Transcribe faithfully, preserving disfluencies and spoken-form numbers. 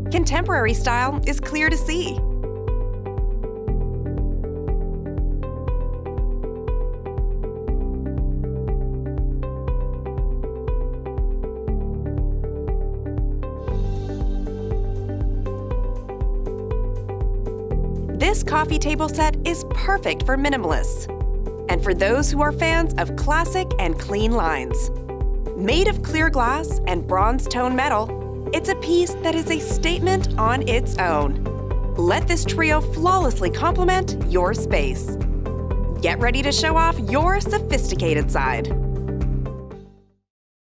Contemporary style is clear to see. This coffee table set is perfect for minimalists and for those who are fans of classic and clean lines. Made of clear glass and bronze tone metal, it's a piece that is a statement on its own. Let this trio flawlessly complement your space. Get ready to show off your sophisticated side.